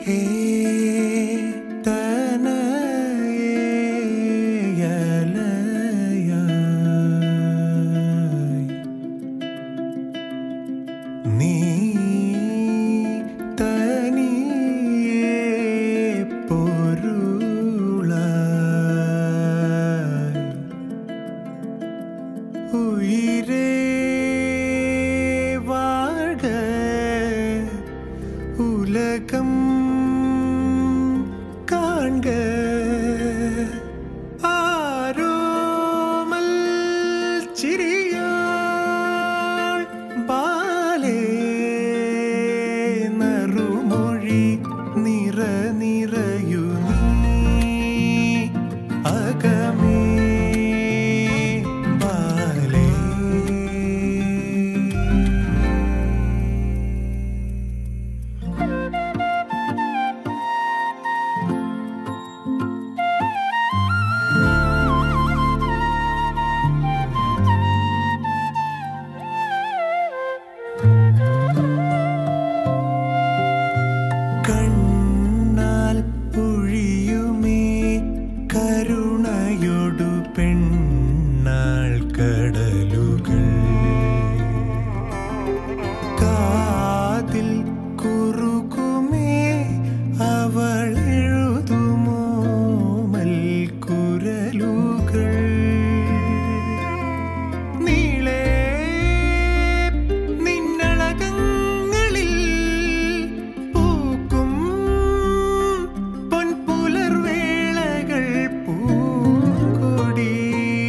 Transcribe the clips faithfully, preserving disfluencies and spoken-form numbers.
உலகம் காண்க ஆரோமல் சிறியாள் பாலே நறுமொழி நிற நிறையுனி அகமே കരുണയൊടു പെണ്ണാൾ കടലുകൾ കാതിൽ കുറുകുമേ അവൾ എഴുതുമോ മൽക്കുരലുകൾ നീളേ നിന്നളകങ്ങളിൽ പൂക്കും പൊൻപുലർവേളകൾ പൂക്കൊടി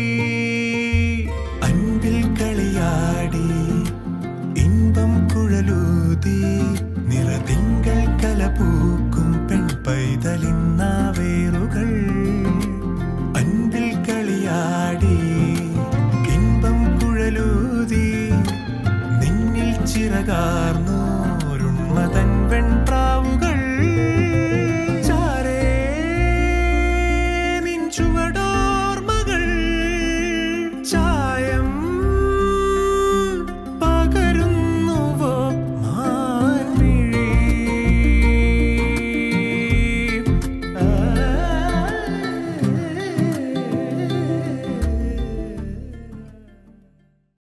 അൻപിൽ കളിയാടി ഇൻപം കുഴലൂതി നിറതിങ്കൾ കലപൂക്കും പെൺപൈതലിൻ നാവേറുകൾ അൻപിൽ കളിയാടി ഇൻപം കുഴലൂതി നിന്നിൽ ചിറകാർന്നോരുണ്മതൻ വെൺപ്രാവുകൾ